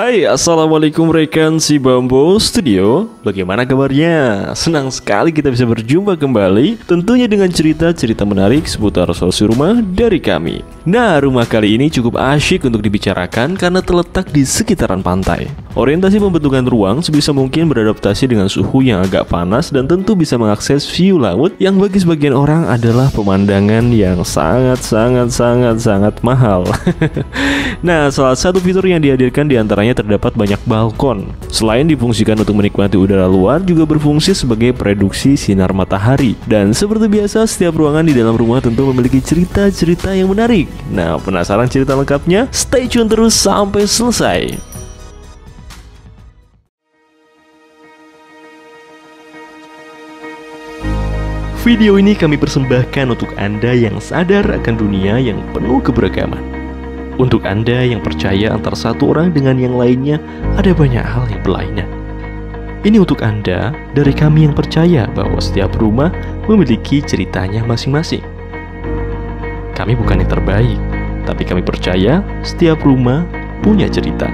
Hai, assalamualaikum rekan si Bambo Studio. Bagaimana kabarnya? Senang sekali kita bisa berjumpa kembali, tentunya dengan cerita-cerita menarik seputar solusi rumah dari kami. Nah, rumah kali ini cukup asyik untuk dibicarakan karena terletak di sekitaran pantai. Orientasi pembentukan ruang sebisa mungkin beradaptasi dengan suhu yang agak panas dan tentu bisa mengakses view laut yang bagi sebagian orang adalah pemandangan yang sangat mahal. Nah, salah satu fitur yang dihadirkan diantaranya terdapat banyak balkon. Selain difungsikan untuk menikmati udara luar, juga berfungsi sebagai pereduksi sinar matahari. Dan seperti biasa, setiap ruangan di dalam rumah tentu memiliki cerita-cerita yang menarik. Nah, penasaran cerita lengkapnya? Stay tune terus sampai selesai. Video ini kami persembahkan untuk Anda yang sadar akan dunia yang penuh keberagaman. Untuk Anda yang percaya antara satu orang dengan yang lainnya ada banyak hal yang berlainan. Ini untuk Anda dari kami yang percaya bahwa setiap rumah memiliki ceritanya masing-masing. Kami bukan yang terbaik, tapi kami percaya setiap rumah punya cerita.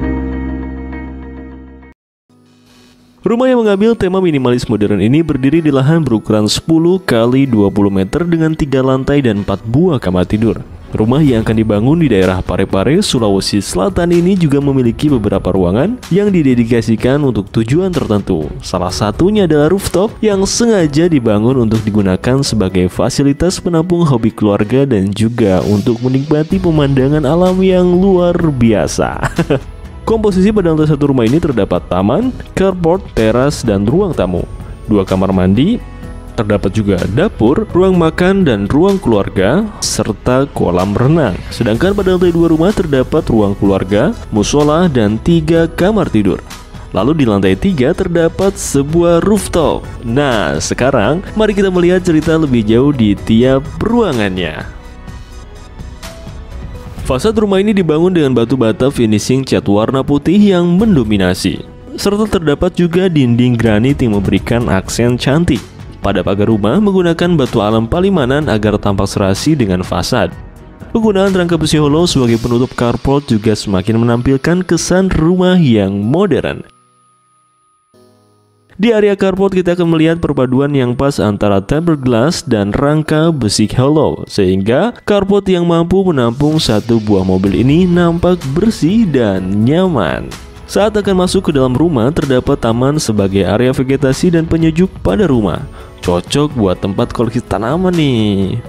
Rumah yang mengambil tema minimalis modern ini berdiri di lahan berukuran 10 x 20 meter dengan 3 lantai dan 4 buah kamar tidur. Rumah yang akan dibangun di daerah Parepare, Sulawesi Selatan ini juga memiliki beberapa ruangan yang didedikasikan untuk tujuan tertentu. Salah satunya adalah rooftop yang sengaja dibangun untuk digunakan sebagai fasilitas penampung hobi keluarga dan juga untuk menikmati pemandangan alam yang luar biasa. Komposisi pada lantai satu rumah ini terdapat taman, carport, teras, dan ruang tamu. 2 kamar mandi, terdapat juga dapur, ruang makan, dan ruang keluarga, serta kolam renang. Sedangkan pada lantai 2 rumah terdapat ruang keluarga, musola, dan 3 kamar tidur. Lalu di lantai 3 terdapat sebuah rooftop. Nah, sekarang mari kita melihat cerita lebih jauh di tiap ruangannya. Fasad rumah ini dibangun dengan batu bata finishing cat warna putih yang mendominasi, serta terdapat juga dinding granit yang memberikan aksen cantik. Pada pagar rumah menggunakan batu alam Palimanan agar tampak serasi dengan fasad. Penggunaan rangka besi hollow sebagai penutup carport juga semakin menampilkan kesan rumah yang modern. Di area carport kita akan melihat perpaduan yang pas antara tempered glass dan rangka besi hollow, sehingga carport yang mampu menampung satu buah mobil ini nampak bersih dan nyaman. Saat akan masuk ke dalam rumah, terdapat taman sebagai area vegetasi dan penyejuk pada rumah. Cocok buat tempat koleksi tanaman nih.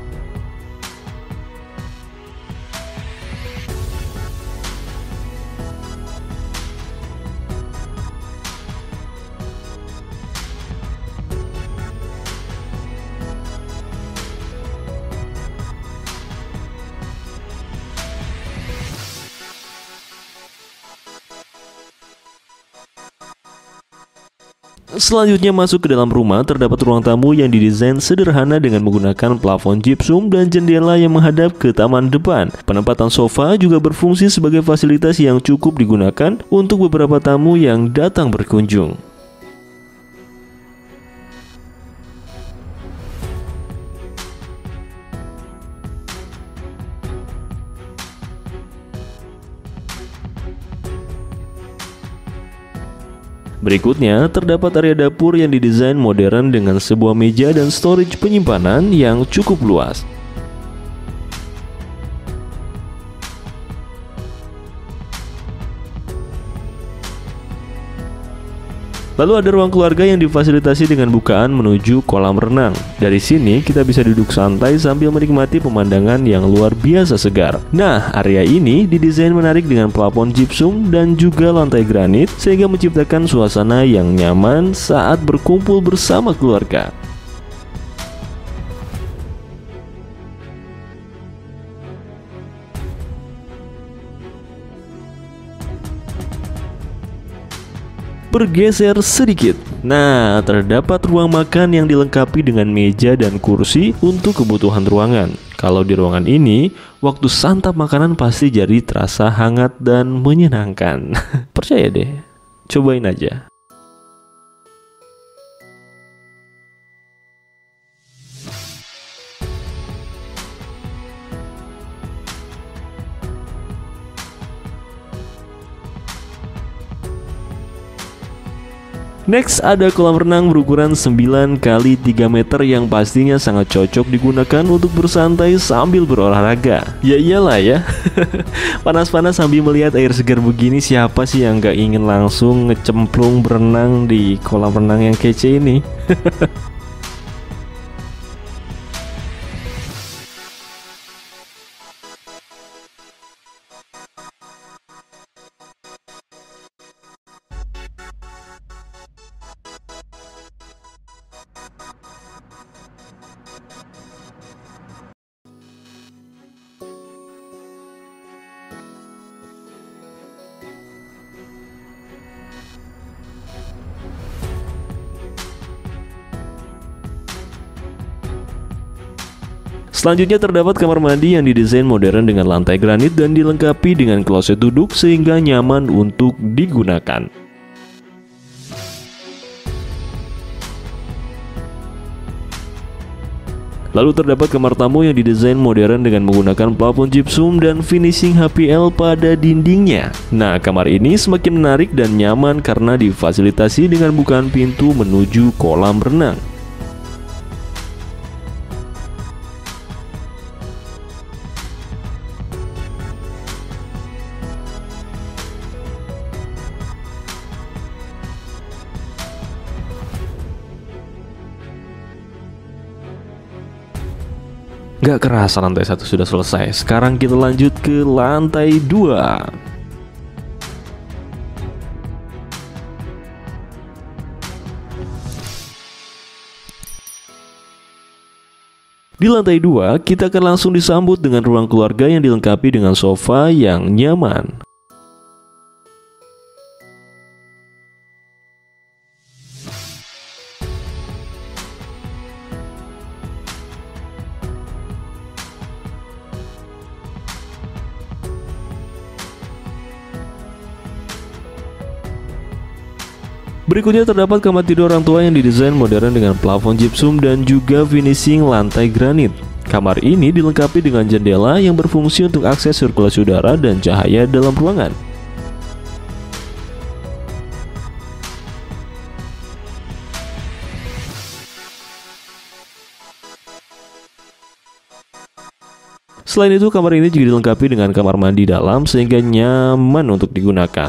Selanjutnya masuk ke dalam rumah, terdapat ruang tamu yang didesain sederhana dengan menggunakan plafon gypsum dan jendela yang menghadap ke taman depan. Penempatan sofa juga berfungsi sebagai fasilitas yang cukup digunakan untuk beberapa tamu yang datang berkunjung. Berikutnya, terdapat area dapur yang didesain modern dengan sebuah meja dan storage penyimpanan yang cukup luas. Lalu ada ruang keluarga yang difasilitasi dengan bukaan menuju kolam renang. Dari sini kita bisa duduk santai sambil menikmati pemandangan yang luar biasa segar. Nah, area ini didesain menarik dengan plafon gypsum dan juga lantai granit sehingga menciptakan suasana yang nyaman saat berkumpul bersama keluarga. Bergeser sedikit. Nah, terdapat ruang makan yang dilengkapi dengan meja dan kursi untuk kebutuhan ruangan. Kalau di ruangan ini, waktu santap makanan pasti jadi terasa hangat dan menyenangkan. Percaya deh, cobain aja. Next ada kolam renang berukuran 9 kali 3 meter yang pastinya sangat cocok digunakan untuk bersantai sambil berolahraga. Ya iyalah ya. Panas-panas sambil melihat air segar begini, siapa sih yang gak ingin langsung ngecemplung berenang di kolam renang yang kece ini? Selanjutnya terdapat kamar mandi yang didesain modern dengan lantai granit dan dilengkapi dengan kloset duduk sehingga nyaman untuk digunakan. Lalu terdapat kamar tamu yang didesain modern dengan menggunakan plafon gypsum dan finishing HPL pada dindingnya. Nah, kamar ini semakin menarik dan nyaman karena difasilitasi dengan bukaan pintu menuju kolam renang. Gak kerasa lantai 1 sudah selesai. Sekarang kita lanjut ke lantai 2. Di lantai 2, kita akan langsung disambut dengan ruang keluarga yang dilengkapi dengan sofa yang nyaman. Berikutnya terdapat kamar tidur orang tua yang didesain modern dengan plafon gypsum dan juga finishing lantai granit. Kamar ini dilengkapi dengan jendela yang berfungsi untuk akses sirkulasi udara dan cahaya dalam ruangan. Selain itu, kamar ini juga dilengkapi dengan kamar mandi dalam sehingga nyaman untuk digunakan.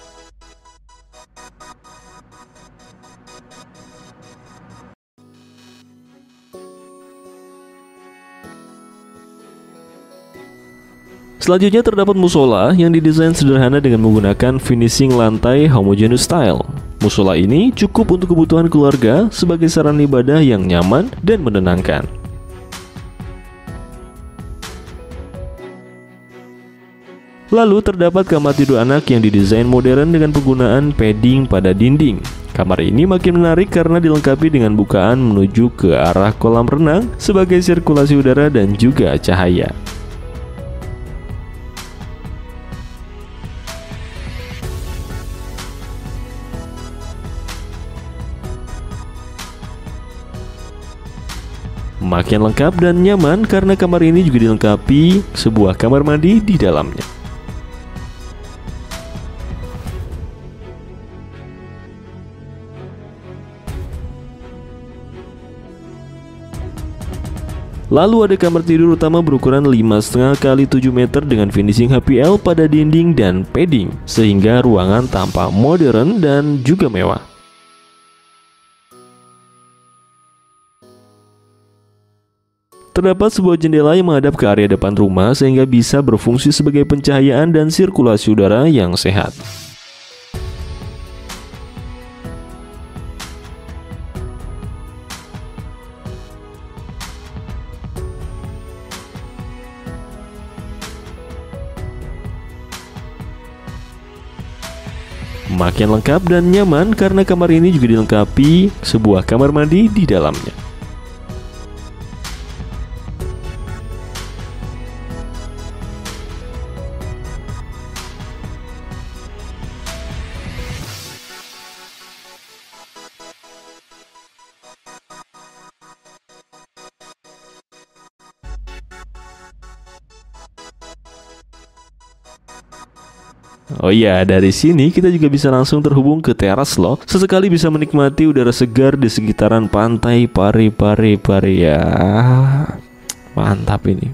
Selanjutnya terdapat musola yang didesain sederhana dengan menggunakan finishing lantai homogeneous style. Musola ini cukup untuk kebutuhan keluarga sebagai sarana ibadah yang nyaman dan menenangkan. Lalu terdapat kamar tidur anak yang didesain modern dengan penggunaan padding pada dinding. Kamar ini makin menarik karena dilengkapi dengan bukaan menuju ke arah kolam renang sebagai sirkulasi udara dan juga cahaya. Makin lengkap dan nyaman karena kamar ini juga dilengkapi sebuah kamar mandi di dalamnya. Lalu ada kamar tidur utama berukuran 5,5 kali 7 meter dengan finishing HPL pada dinding dan padding, sehingga ruangan tampak modern dan juga mewah. Terdapat sebuah jendela yang menghadap ke area depan rumah sehingga bisa berfungsi sebagai pencahayaan dan sirkulasi udara yang sehat. Makin lengkap dan nyaman karena kamar ini juga dilengkapi sebuah kamar mandi di dalamnya. Oh iya, dari sini kita juga bisa langsung terhubung ke teras loh. Sesekali bisa menikmati udara segar di sekitaran pantai Parepare ya. Mantap ini.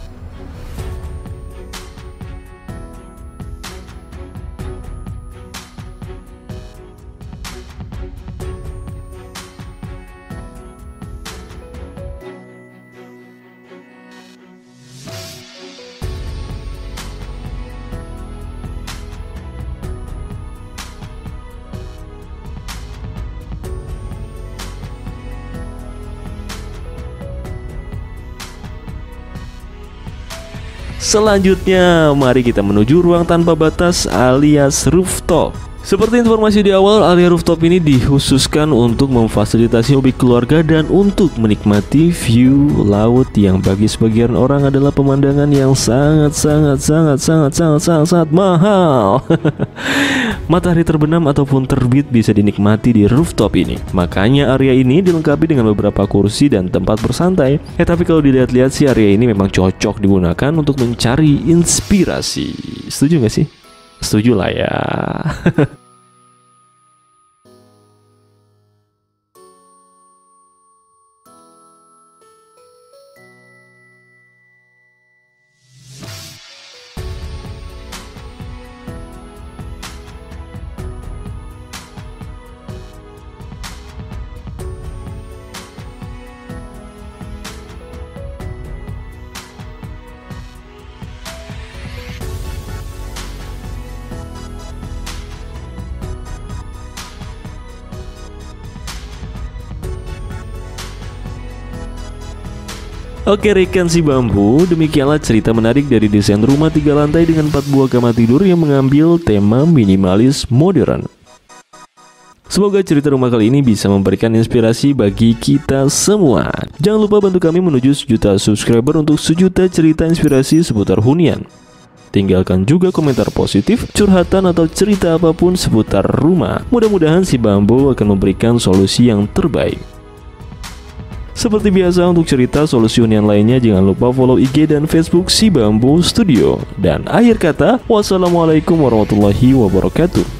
Selanjutnya, mari kita menuju ruang tanpa batas alias rooftop. Seperti informasi di awal, area rooftop ini dikhususkan untuk memfasilitasi hobi keluarga dan untuk menikmati view laut yang bagi sebagian orang adalah pemandangan yang sangat mahal. Matahari terbenam ataupun terbit bisa dinikmati di rooftop ini. Makanya area ini dilengkapi dengan beberapa kursi dan tempat bersantai. Tapi kalau dilihat-lihat sih area ini memang cocok digunakan untuk mencari inspirasi. Setuju gak sih? Setuju lah ya. Oke rekan si bambu, demikianlah cerita menarik dari desain rumah 3 lantai dengan 4 buah kamar tidur yang mengambil tema minimalis modern. Semoga cerita rumah kali ini bisa memberikan inspirasi bagi kita semua. Jangan lupa bantu kami menuju 1 juta subscriber untuk 1 juta cerita inspirasi seputar hunian. Tinggalkan juga komentar positif, curhatan atau cerita apapun seputar rumah. Mudah-mudahan si bambu akan memberikan solusi yang terbaik. Seperti biasa untuk cerita solusi hunian lainnya jangan lupa follow IG dan Facebook si Bambu Studio. Dan akhir kata, wassalamualaikum warahmatullahi wabarakatuh.